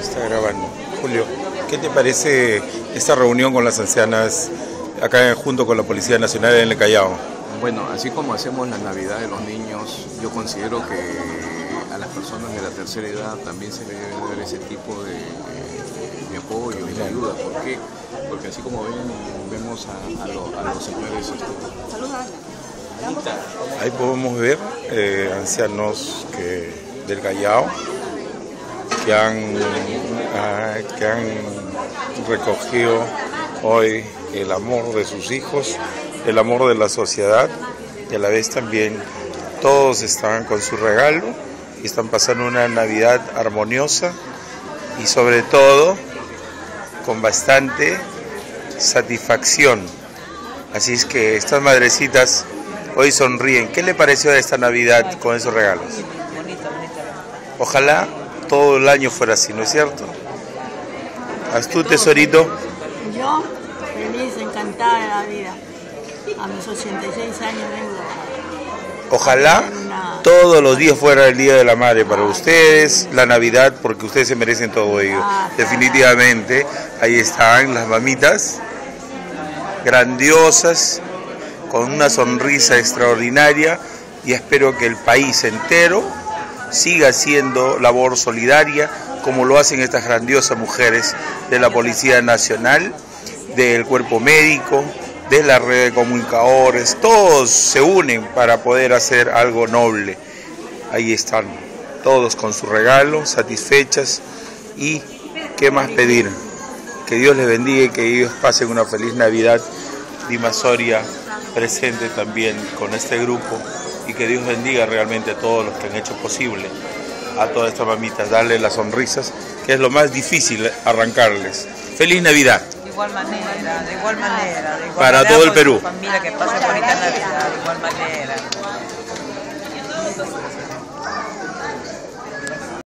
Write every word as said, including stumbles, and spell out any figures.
Está grabando. Julio, ¿qué te parece esta reunión con las ancianas acá junto con la Policía Nacional en el Callao? Bueno, así como hacemos la Navidad de los niños, yo considero que a las personas de la tercera edad también se les debe dar ese tipo de, de, de apoyo y de ayuda. ¿Por qué? Porque así como ven, vemos a, a, lo, a los señores... Este, ahí podemos ver eh, ancianos que, del Callao que han, ah, que han recogido hoy el amor de sus hijos, el amor de la sociedad, y a la vez también todos están con su regalo y están pasando una Navidad armoniosa y sobre todo con bastante satisfacción. Así es que estas madrecitas hoy sonríen. ¿Qué le pareció a esta Navidad con esos regalos? Bonito, bonito. Ojalá todo el año fuera así, ¿no es cierto? ¿Haz tú, tesorito? Yo, feliz, encantada de la vida. A mis ochenta y seis años vengo. Ojalá todos los días fuera el Día de la Madre para ustedes, la Navidad, porque ustedes se merecen todo ello. Definitivamente, ahí están las mamitas, grandiosas, con una sonrisa extraordinaria, y espero que el país entero siga haciendo labor solidaria como lo hacen estas grandiosas mujeres de la Policía Nacional, del Cuerpo Médico, de la red de comunicadores. Todos se unen para poder hacer algo noble. Ahí están, todos con su regalo, satisfechas, y qué más pedir. Que Dios les bendiga y que ellos pasen una feliz Navidad. Dima Soria presente también con este grupo, y que Dios bendiga realmente a todos los que han hecho posible a todas estas mamitas, darles las sonrisas, que es lo más difícil, arrancarles. ¡Feliz Navidad! De igual manera, de igual manera. De igual Para manera, todo el Perú. Familia que pasa bonita Navidad, de igual manera.